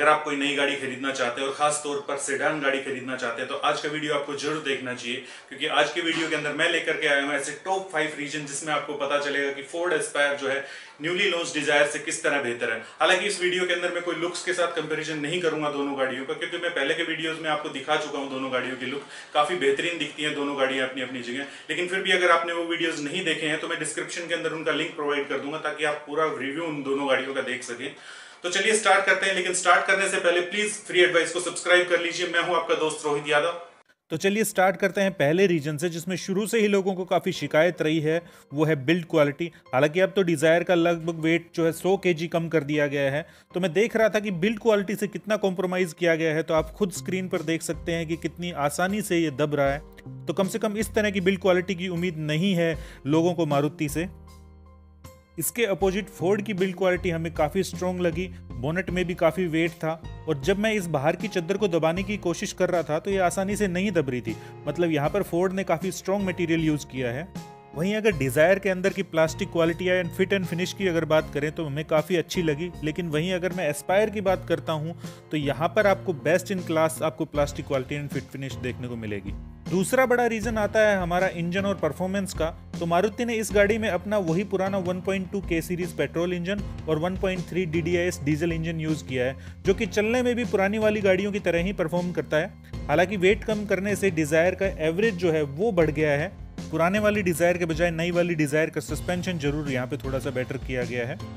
अगर आप कोई नई गाड़ी खरीदना चाहते हैं और खास तौर पर सेडान गाड़ी खरीदना चाहते हैं तो आज का वीडियो आपको जरूर देखना चाहिए, क्योंकि आज के वीडियो के अंदर मैं लेकर के आया हूं ऐसे टॉप 5 रीजन जिसमें आपको पता चलेगा कि फोर्ड एस्पायर जो है न्यूली लॉन्च डिजायर से किस तरह बेहतर है। हालांकि इस वीडियो के अंदर मैं कोई लुक्स के साथ कंपैरिजन नहीं करूंगा दोनों गाड़ियों का, क्योंकि मैं पहले के वीडियोस में आपको दिखा चुका हूं दोनों गाड़ियों की लुक काफी बेहतरीन दिखती है, दोनों गाड़ियां अपनी अपनी जगह। लेकिन फिर भी अगर आपने वो वीडियोस नहीं देखे हैं तो मैं डिस्क्रिप्शन के अंदर उनका लिंक प्रोवाइड कर दूंगा ताकि आप पूरा रिव्यू उन दोनों गाड़ियों का देख सकें। तो चलिए स्टार्ट करते हैं, लेकिन स्टार्ट करने से पहले प्लीज फ्री एडवाइस को सब्सक्राइब कर लीजिए। मैं हूं आपका दोस्त रोहित यादव। तो चलिए स्टार्ट करते हैं पहले रीजन से, जिसमें शुरू से ही लोगों को काफ़ी शिकायत रही है, वो है बिल्ड क्वालिटी। हालांकि अब तो डिज़ायर का लगभग वेट जो है 100 kg कम कर दिया गया है, तो मैं देख रहा था कि बिल्ड क्वालिटी से कितना कॉम्प्रोमाइज़ किया गया है। तो आप खुद स्क्रीन पर देख सकते हैं कि कितनी आसानी से ये दब रहा है। तो कम से कम इस तरह की बिल्ड क्वालिटी की उम्मीद नहीं है लोगों को मारुति से। इसके अपोजिट फोर्ड की बिल्ड क्वालिटी हमें काफ़ी स्ट्रॉन्ग लगी, बोनट में भी काफ़ी वेट था, और जब मैं इस बाहर की चद्दर को दबाने की कोशिश कर रहा था तो ये आसानी से नहीं दब रही थी। मतलब यहाँ पर फोर्ड ने काफ़ी स्ट्रॉन्ग मटेरियल यूज़ किया है। वहीं अगर डिज़ायर के अंदर की plastic quality and fit and finish की अगर बात करें तो हमें काफ़ी अच्छी लगी। लेकिन वहीं अगर मैं एस्पायर की बात करता हूँ तो यहाँ पर आपको बेस्ट इन क्लास आपको plastic quality and fit finish देखने को मिलेगी। दूसरा बड़ा रीज़न आता है हमारा इंजन और परफॉर्मेंस का। तो मारुति ने इस गाड़ी में अपना वही पुराना 1.2 K सीरीज पेट्रोल इंजन और 1.3 DDIS डीजल इंजन यूज़ किया है, जो कि चलने में भी पुरानी वाली गाड़ियों की तरह ही परफॉर्म करता है। हालांकि वेट कम करने से डिज़ायर का एवरेज जो है वो बढ़ गया है। पुराने वाली डिज़ायर के बजाय नई वाली डिज़ायर का सस्पेंशन जरूर यहाँ पे थोड़ा सा बेटर किया गया है।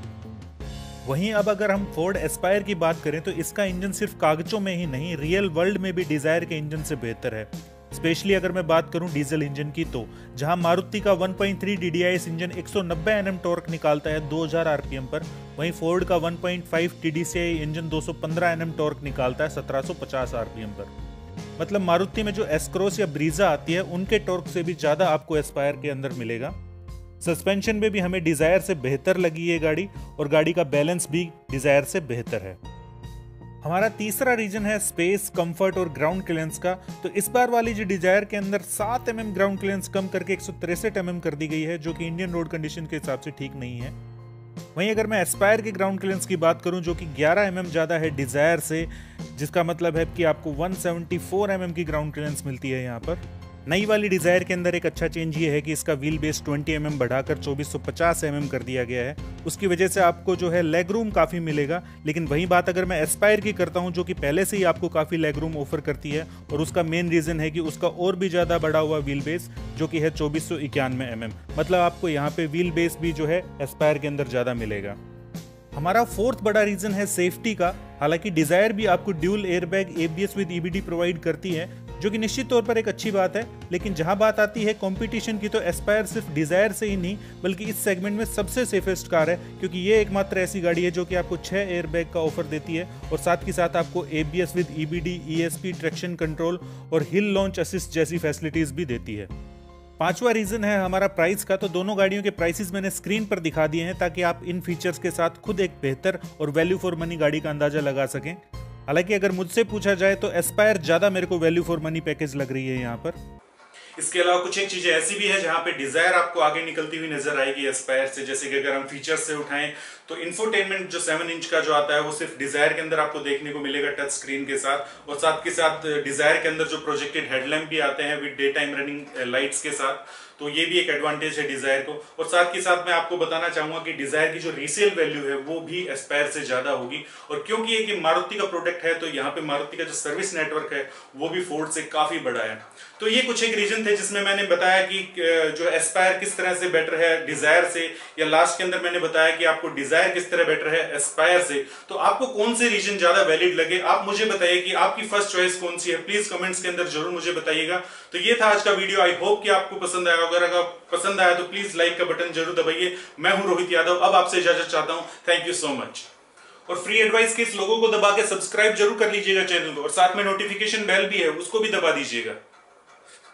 वहीं अब अगर हम फोर्ड एस्पायर की बात करें तो इसका इंजन सिर्फ कागजों में ही नहीं, रियल वर्ल्ड में भी डिज़ायर के इंजन से बेहतर है। स्पेशली अगर मैं बात करूं डीजल इंजन की, तो जहां मारुति का 1.3 DDIS इंजन 190 Nm टॉर्क निकालता है 2000 RPM पर, वहीं फोर्ड का 1.5 TDCI इंजन 215 Nm टॉर्क निकालता है 1750 RPM पर। मतलब मारुति में जो एस-क्रॉस या ब्रीजा आती है उनके टॉर्क से भी ज़्यादा आपको एस्पायर के अंदर मिलेगा। सस्पेंशन में भी हमें डिज़ायर से बेहतर लगी ये गाड़ी, और गाड़ी का बैलेंस भी डिज़ायर से बेहतर है। हमारा तीसरा रीजन है स्पेस, कंफर्ट और ग्राउंड क्लियरेंस का। तो इस बार वाली जो डिजायर के अंदर 7 mm ग्राउंड क्लियरेंस कम करके 163 mm कर दी गई है, जो कि इंडियन रोड कंडीशन के हिसाब से ठीक नहीं है। वहीं अगर मैं एस्पायर के ग्राउंड क्लियरेंस की बात करूं, जो कि 11 mm ज़्यादा है डिजायर से, जिसका मतलब है कि आपको 174 mm की ग्राउंड क्लियरेंस मिलती है यहाँ पर। नई वाली डिज़ायर के अंदर एक अच्छा चेंज ये है कि इसका व्हील बेस 20 mm बढ़ाकर 2450 mm कर दिया गया है। उसकी वजह से आपको जो है लेग रूम काफ़ी मिलेगा। लेकिन वही बात अगर मैं एस्पायर की करता हूं, जो कि पहले से ही आपको काफ़ी लेग रूम ऑफर करती है, और उसका मेन रीज़न है कि उसका और भी ज़्यादा बढ़ा हुआ व्हील बेस जो कि है 2491 mm। मतलब आपको यहाँ पे व्हील बेस भी जो है एस्पायर के अंदर ज़्यादा मिलेगा। हमारा फोर्थ बड़ा रीज़न है सेफ्टी का। हालांकि डिज़ायर भी आपको dual airbag ABS with EBD provide करती है, जो कि निश्चित तौर पर एक अच्छी बात है। लेकिन जहां बात आती है कंपटीशन की, तो एस्पायर सिर्फ डिज़ायर से ही नहीं बल्कि इस सेगमेंट में सबसे सेफेस्ट कार है, क्योंकि ये एकमात्र ऐसी गाड़ी है जो कि आपको 6 एयरबैग का ऑफर देती है, और साथ ही साथ आपको ABS with EBD, ESP, traction control और हिल लॉन्च असिस्ट जैसी फैसिलिटीज़ भी देती है। पांचवा रीज़न है हमारा प्राइस का। तो दोनों गाड़ियों के प्राइसेस मैंने स्क्रीन पर दिखा दिए हैं ताकि आप इन फीचर्स के साथ खुद एक बेहतर और वैल्यू फॉर मनी गाड़ी का अंदाजा लगा सकें। हालांकि अगर मुझसे पूछा जाए तो एस्पायर ज़्यादा मेरे को वैल्यू फॉर मनी पैकेज लग रही है यहाँ पर। इसके अलावा कुछ एक चीजें ऐसी भी है जहां पे डिजायर आपको आगे निकलती हुई नजर आएगी एस्पायर से। जैसे कि अगर हम फीचर्स से उठाएं तो इंफोटेनमेंट जो 7 इंच का जो आता है वो सिर्फ डिजायर के अंदर आपको देखने को मिलेगा टच स्क्रीन के साथ, और साथ के साथ डिजायर के अंदर जो प्रोजेक्टेड हेडलैम्प भी आते हैं with day time running lights के साथ, तो ये भी एक एडवांटेज है डिजायर को। और साथ के साथ मैं आपको बताना चाहूंगा कि डिजायर की जो रीसेल वैल्यू है वो भी एस्पायर से ज्यादा होगी, और क्योंकि ये कि मारुति का प्रोडक्ट है तो यहाँ पे मारुति का जो सर्विस नेटवर्क है वो भी फोर्ड से काफी बड़ा है। तो ये कुछ एक रीजन थे जिसमें मैंने बताया कि जो एस्पायर किस तरह से बेटर है डिजायर से, या लास्ट के अंदर मैंने बताया कि आपको डिजायर किस तरह बेटर है एस्पायर से। तो आपको कौन से रीजन ज्यादा वैलिड लगे, आप मुझे बताइए कि आपकी फर्स्ट चॉइस कौन सी है। प्लीज कमेंट्स के अंदर जरूर मुझे बताइएगा। तो ये था आज का वीडियो। आई होप कि आपको पसंद आया। अगर पसंद आया तो प्लीज लाइक का बटन जरूर दबाइए। मैं हूं रोहित यादव, अब आपसे इजाजत चाहता हूं। Thank you so much. और फ्री एडवाइस के इस लोगो को दबा के सब्सक्राइब जरूर कर लीजिएगा चैनल को, और साथ में नोटिफिकेशन बेल भी है उसको भी दबा दीजिएगा।